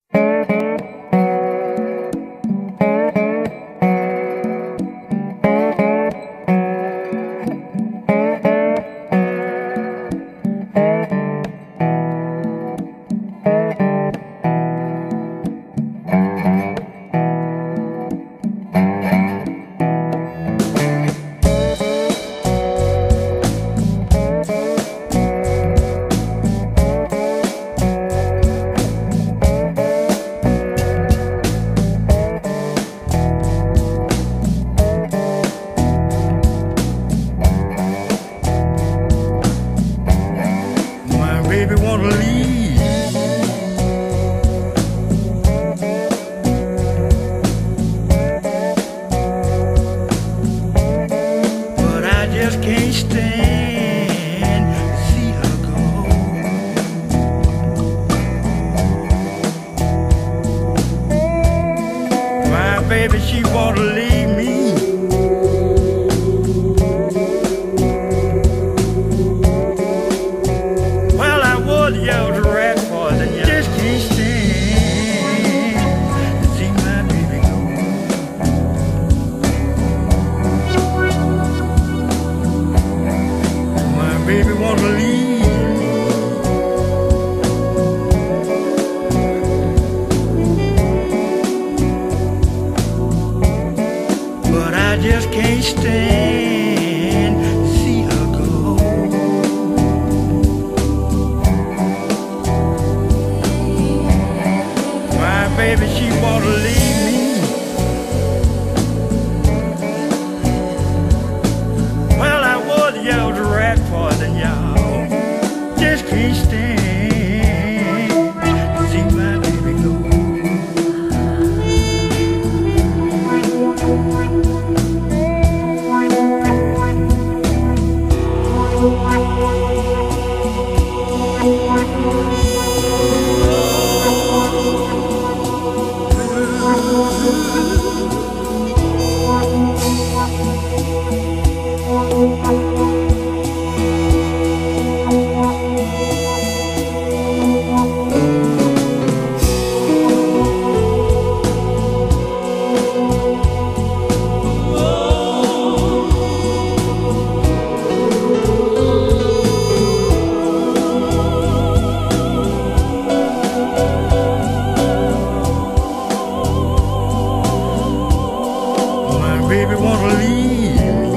Baby wanna leave, but I just can't stand to see her go. My baby, she wanna leave me. Yelled a rat for the young. Just can't stand to see my baby go. My baby wanna leave, but I just can't stand to see her go. Baby, she wanna leave me. Well, I was yelled a rat for the y'all. Just can't stand to see my baby go. Baby wanna leave me,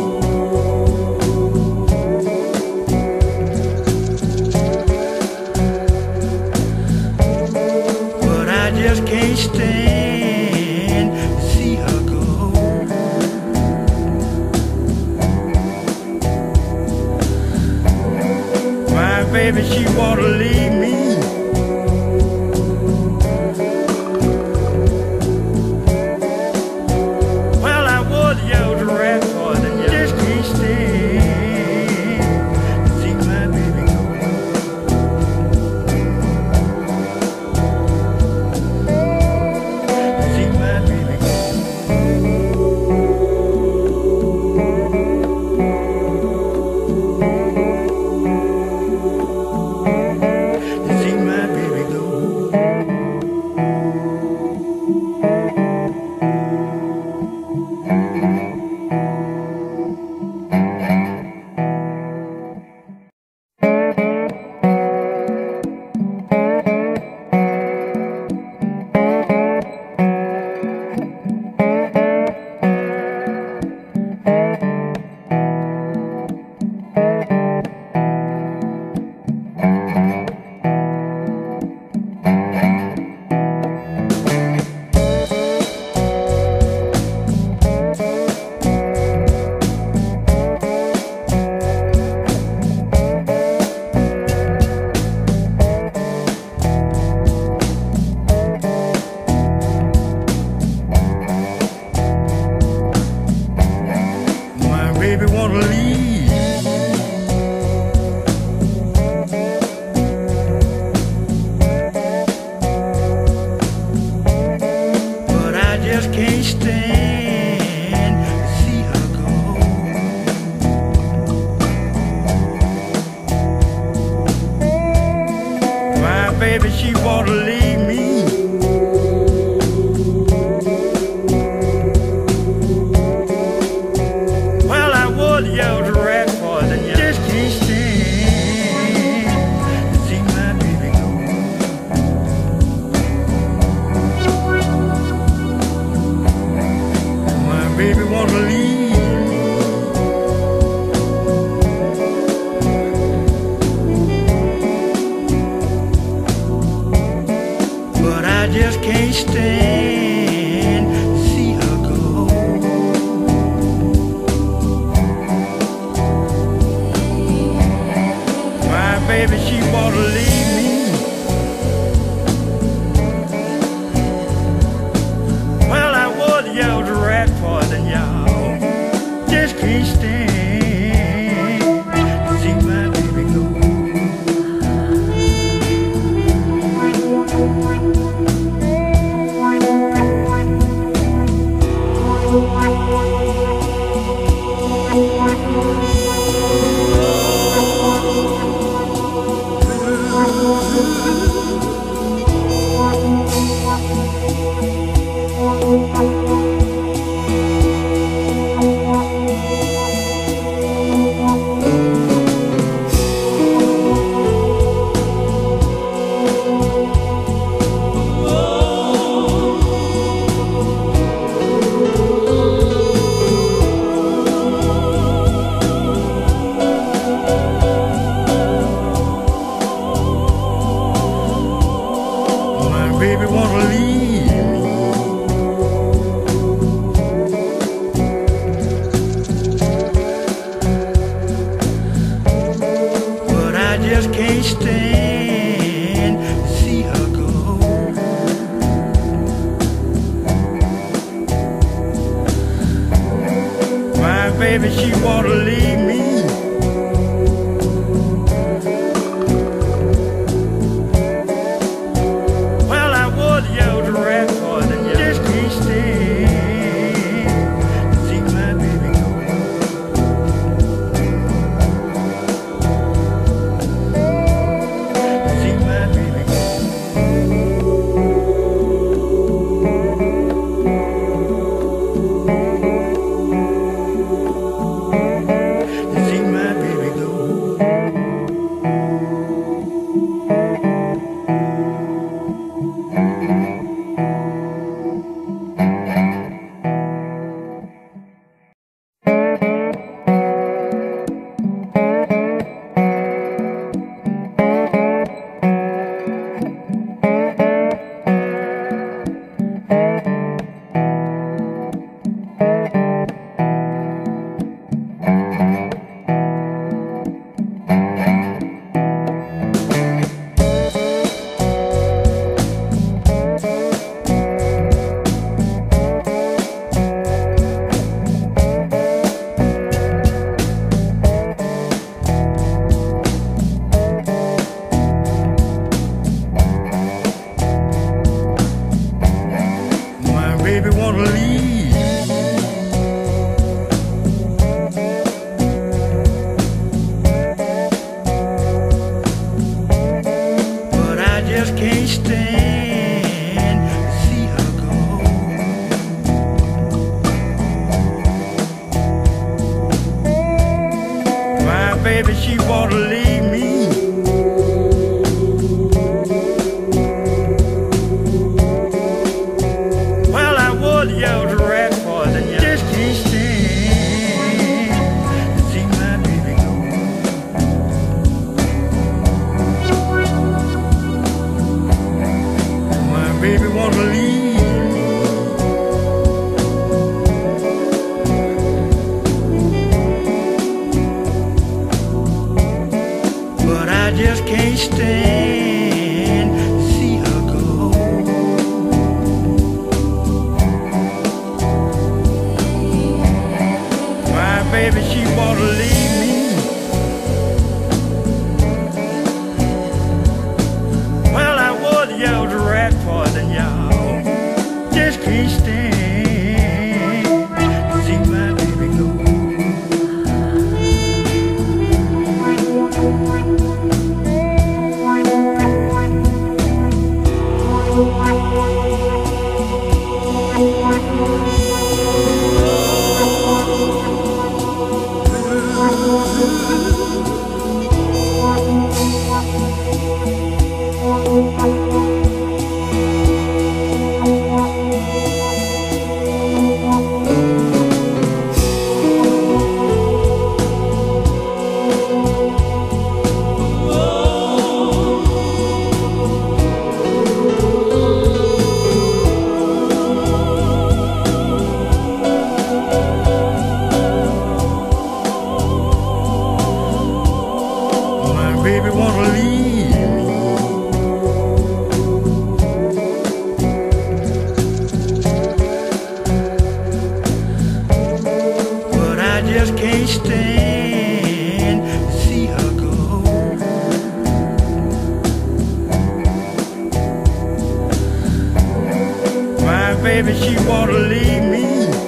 but I just can't stand to see her go. My baby, she wanna leave me. Baby wanna leave, but I just can't stand to see her go. My baby, she wanna leave me. just can't stand to see her go. My baby, she wanna leave me. Well, I was yelled rat for than y'all. Just can't stand to see my baby go. Baby wanna leave me. But I just can't stand to see her go. My baby, she wanna leave me. Baby wanna leave, but I just can't stand to see her go. My baby, she wanna leave me. Yelled rat for than you just can't stand to see my baby go. My baby wanna leave me, but I just can't stand to see her go. Baby, she wanna leave me. Well, I was yelled rat for than y'all. Just can't stand to see my baby go. baby wanna leave me, but I just can't stand to see her go. My baby, she wanna leave me.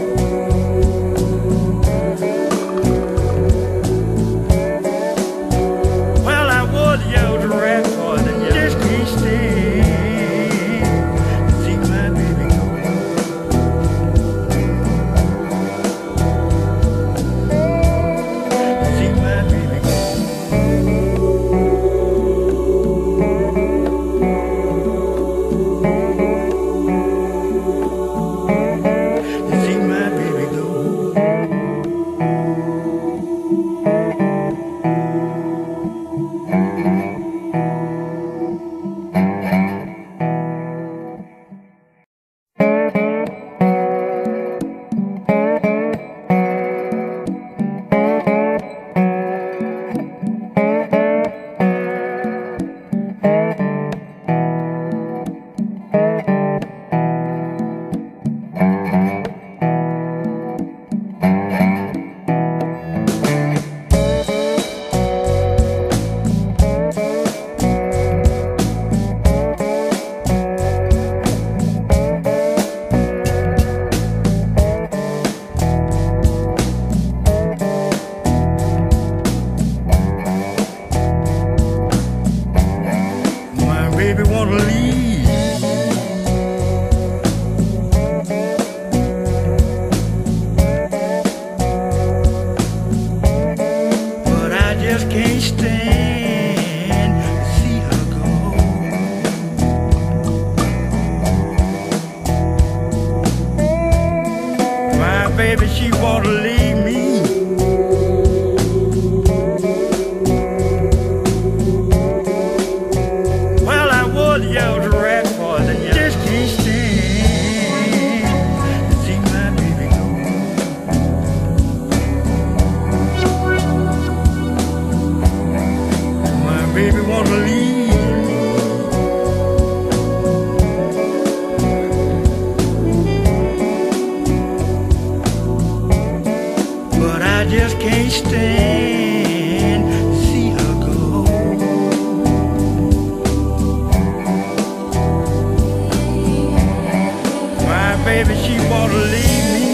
Baby wanna leave, but I just can't stand to see her go. My baby, she wanna leave me. Baby wanna leave, but I just can't stand to see her go. My baby, she wanna leave me.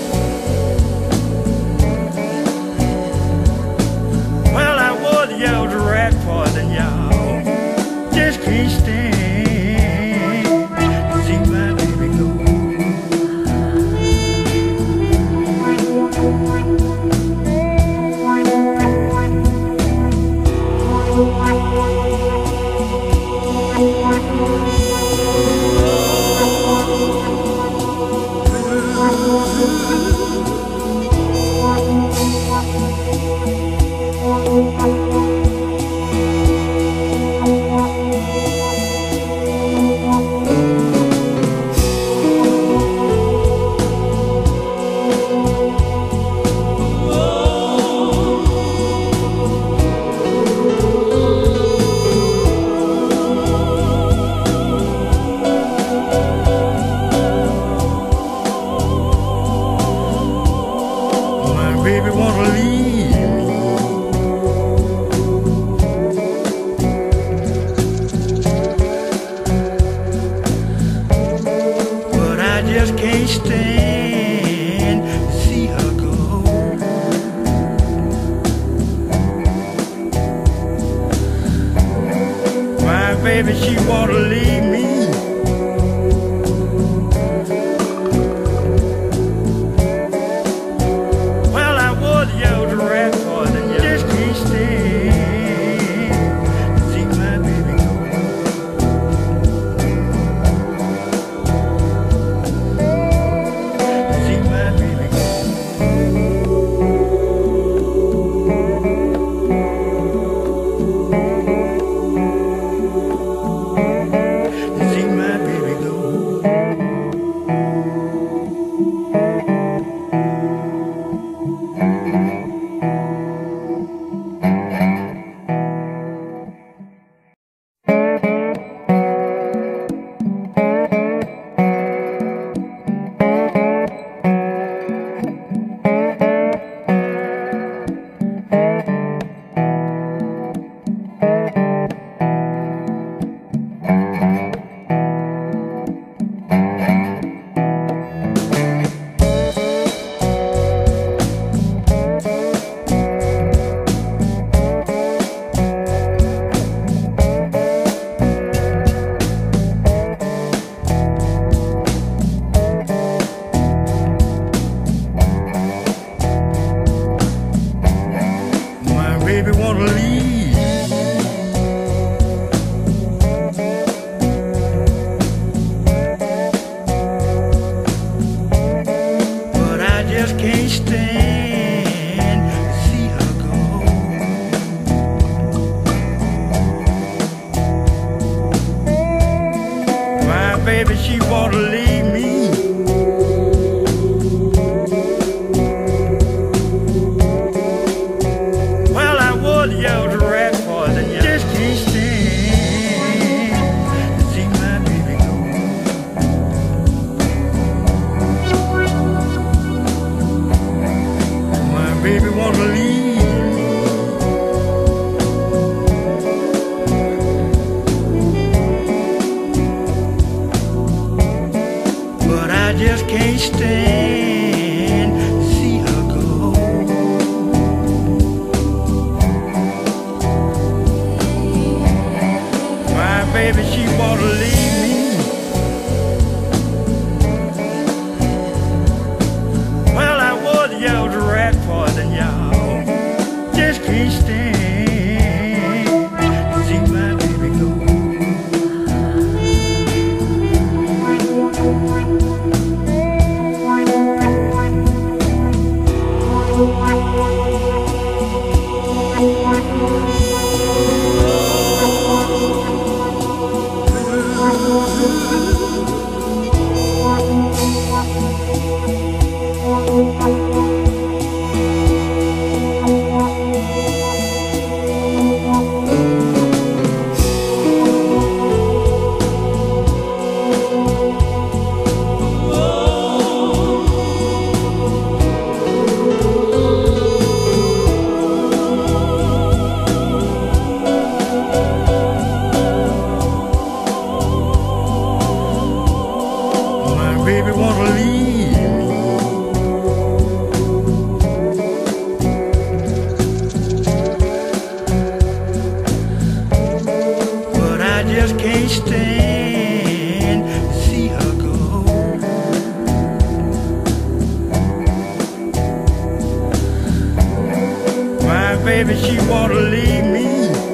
Well, I was yelled rat for than y'all. Just can't stand to see my baby go. Baby wanna leave me, but I just can't stand to see her go. My baby, she wanna leave me. See baby, she wanna leave me. Well, I would yell to rat for the young. Just can't stand to see my baby go. My baby wanna leave me. But I just can't stand to see her go. My baby, she wanna leave me. Well, I would yell to rat for the y'all. Just can't stand to see my baby go. Baby wanna leave me. But I just can't stand to see her go. My baby, she wanna leave me.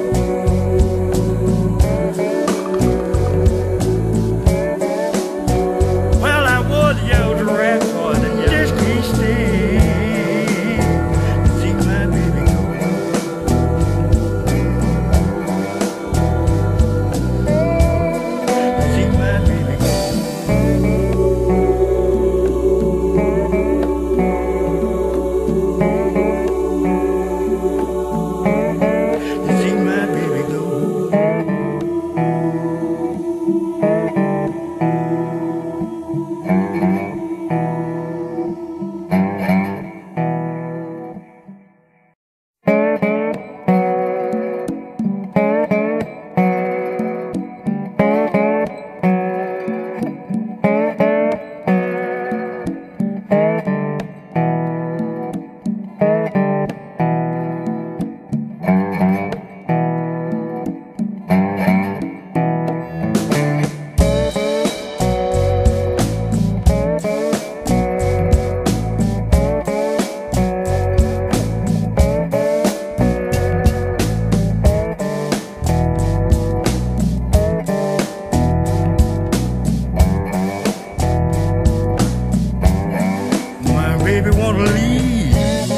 Baby wanna leave.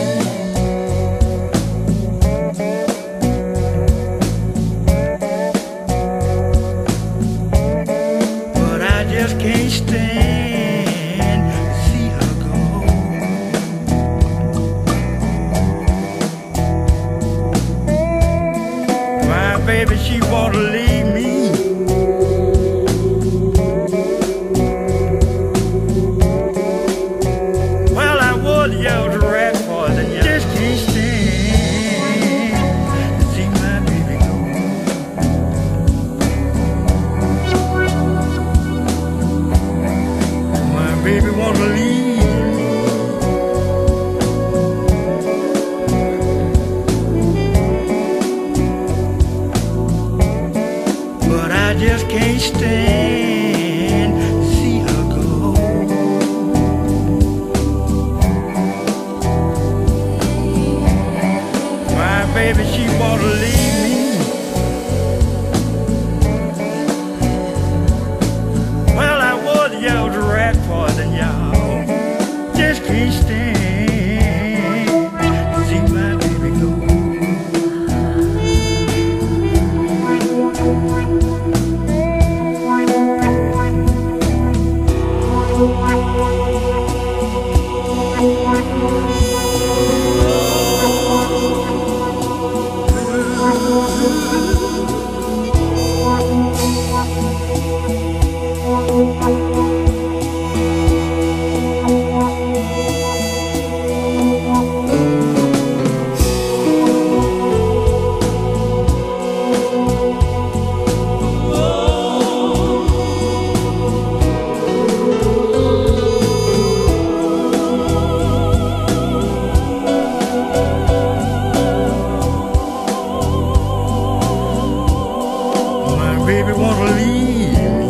But I just can't stand to see her go. My baby, she wanna leave me. Yell to rat for the young. Just can't stand to see my baby go. My baby wanna leave me. But I just can't stand to see her go. Baby, she wanna leave me. Well, I would yell to rat for the y'all. Just can't stand to see my baby go. baby wanna leave me,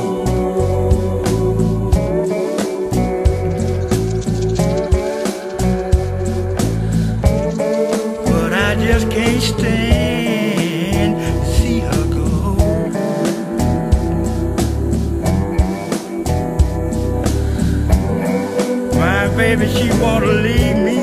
but I just can't stand to see her go. My baby, she wanna leave me,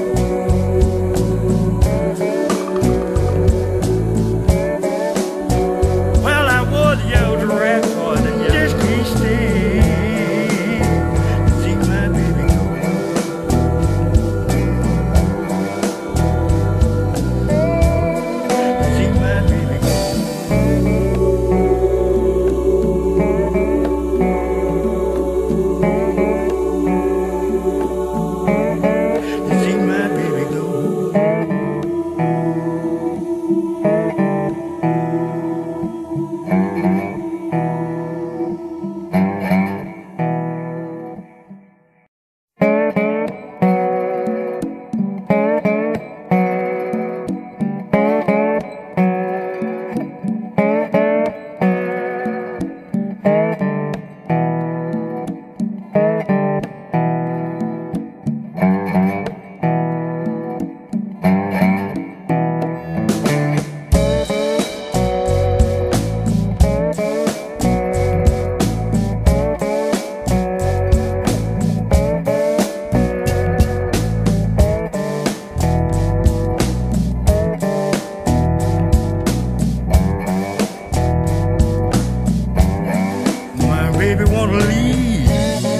baby wanna leave,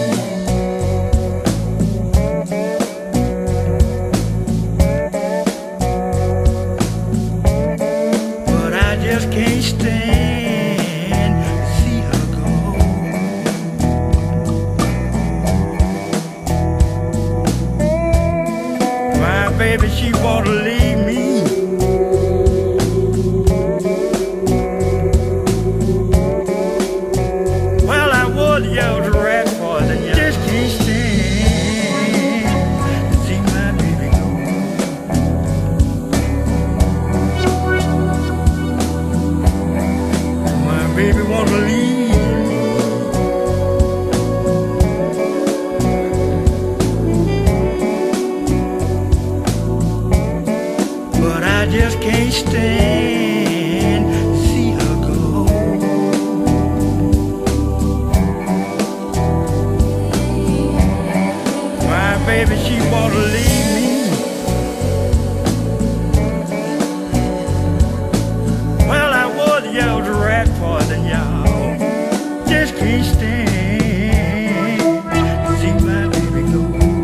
but I just can't stand to see her go. My baby, she wanna leave me, yelled a rat poison, you just can't stand to see my baby go. My baby wanna leave me, but I just can't stand to see her go. Baby, she wanna leave me, well, I was yelled a rat poison, y'all. Just can't stand to see my baby go.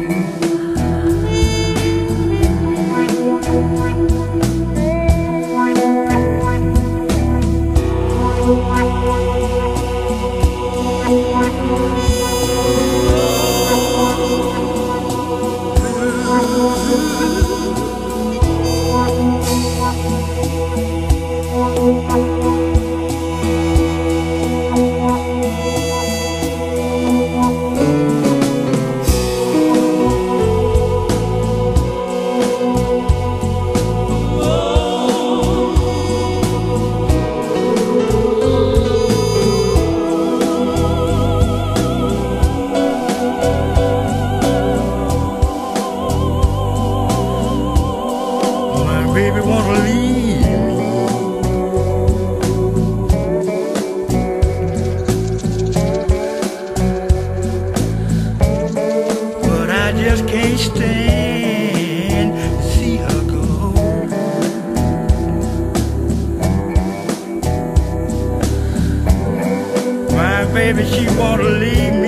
Baby wanna leave me, but I just can't stand to see her go. My baby, she wanna leave me,